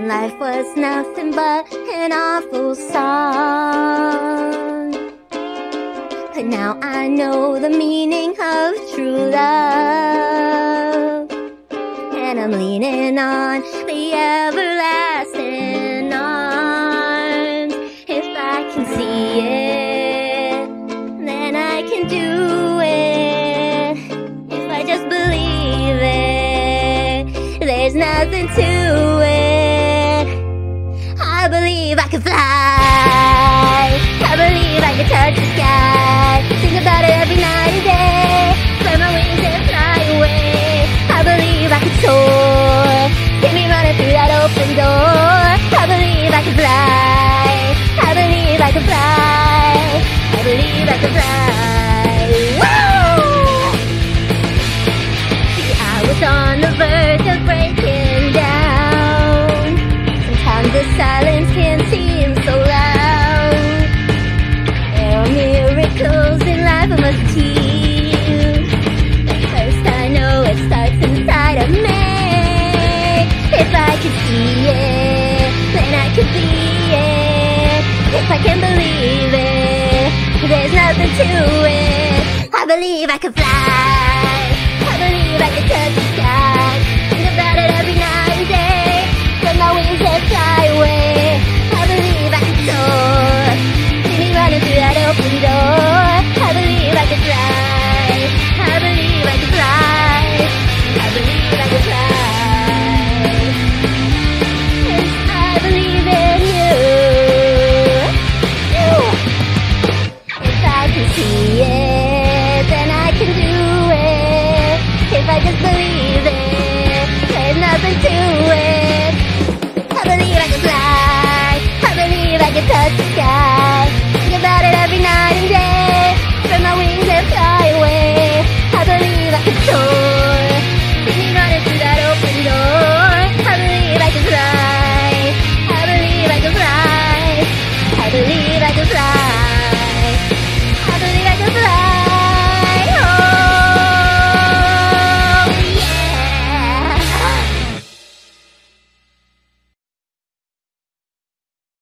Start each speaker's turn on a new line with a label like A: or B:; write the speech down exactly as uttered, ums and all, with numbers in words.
A: when life was nothing but an awful song. But now I know the meaning of true love, and I'm leaning on the everlasting arms. If I can see it, then I can do it. If I just believe it, there's nothing to it. I believe I can fly. I believe I can touch the sky. Think about it every night and day. Spread my wings and fly away. I believe I can soar. Get me running through that open door. I believe I can fly. I believe I can fly. I believe I can fly. Woo! See, I was on the verge of breaking down. Sometimes the silence can seem so loud. There are miracles in life I must achieve. But first I know it starts inside of me. If I can see it, then I can be it. If I can believe it, there's nothing to it. I believe I can fly. I believe I can touch